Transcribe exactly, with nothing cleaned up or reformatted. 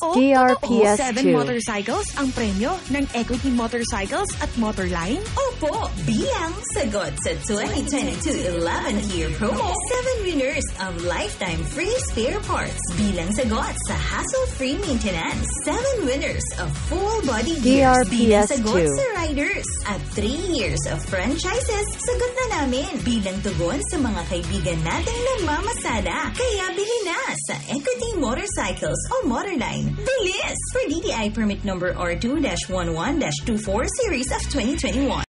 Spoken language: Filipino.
O, D R P S seven two. motorcycles ang premyo ng Equity Motorcycles at Motorline? Opo, bilang sagot sa twenty twenty-two eleventh Year Promo, seven winners of lifetime free spare parts. Bilang sagot sa hassle-free maintenance, seven winners of full-body D R gears. P Bilang S sagot two. sa riders. At three years of franchises, sagot na namin. Bilang tugon sa mga kaibigan nating nagmamasada. Kaya bili na sa Equity Motorcycles o Motorline. Bilis! For D D I permit number R two dash eleven dash twenty-four series of twenty twenty-one.